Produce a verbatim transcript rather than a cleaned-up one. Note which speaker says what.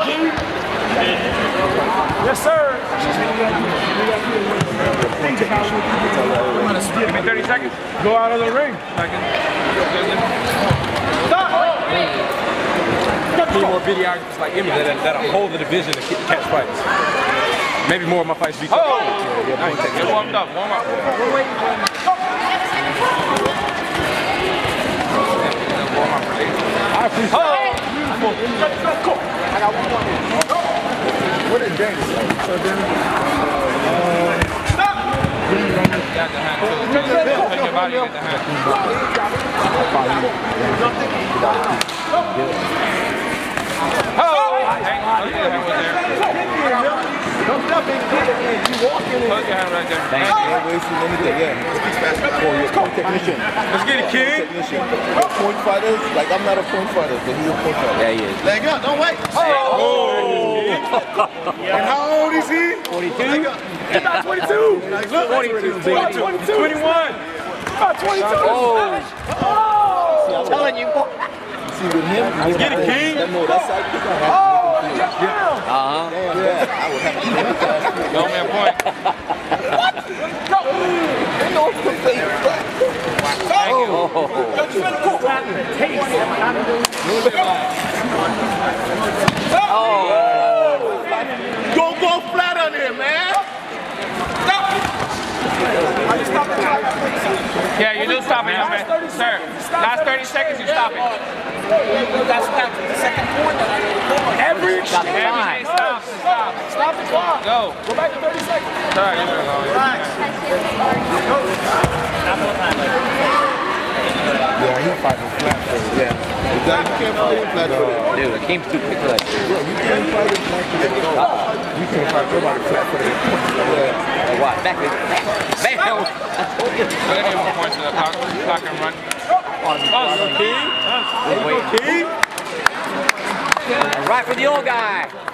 Speaker 1: Yes, sir.
Speaker 2: Give me thirty seconds.
Speaker 1: Go out of the ring. Stop.
Speaker 2: Need more videographers like Emmy that, that'll hold the division to catch fights. Maybe more of my fights be tough. Oh! Nice. Get warmed up. Warm up. We're waiting for him.
Speaker 1: I appreciate
Speaker 2: oh.
Speaker 1: it. Beautiful. I got one more. What is James? So then, uh, stop!
Speaker 2: Got the hand too. Take your body, get the hand. Oh! Hang on.
Speaker 1: Don't stop it. You walk in.
Speaker 2: Put your hand right there.
Speaker 3: Thank you. Don't waste anything. Yeah. For your point technician.
Speaker 2: Let's get it, King.
Speaker 3: Point fighters, like I'm not a point fighter, but he's a point fighter. Yeah, he is.
Speaker 1: Leg up, don't wait.
Speaker 2: Oh!
Speaker 1: And how old is he?
Speaker 3: forty-two?
Speaker 1: He's about twenty-two.
Speaker 3: forty-two.
Speaker 1: About twenty-two.
Speaker 2: twenty-one.
Speaker 1: About twenty-two.
Speaker 3: Oh!
Speaker 1: Oh!
Speaker 3: I'm telling you. See with him,
Speaker 2: Let's get it, King.
Speaker 3: No, that's like
Speaker 1: Oh! Yeah.
Speaker 3: Uh-huh. Yeah. I would have to
Speaker 2: Go, man, point.
Speaker 1: What? Go! No,
Speaker 2: Thank you.
Speaker 1: Oh! Don't go flat on him, man! Stop! I just stopped the clock.
Speaker 2: Yeah, you do stop it, young man. Sir, last thirty seconds, you stop it.
Speaker 1: That's the second point that I recorded. Every
Speaker 2: Stop it. Everything stops. Stop.
Speaker 1: Stop the clock.
Speaker 2: Go.
Speaker 1: Go back to thirty seconds.
Speaker 2: Sorry, you're gonna go.
Speaker 1: Relax.
Speaker 3: Yeah, he's fighting flat footed. Yeah. You can't fight him flat footed.
Speaker 4: Dude, I came too quick for that shit.
Speaker 3: Yeah, you can't fight him flat footed. You can't fight nobody flat footed. Yeah.
Speaker 4: Like what? Back it. Bam!
Speaker 2: Go ahead and give him a point to the clock. Clock and run. Oh, King.
Speaker 4: Wait.
Speaker 2: King.
Speaker 4: Right for the old guy.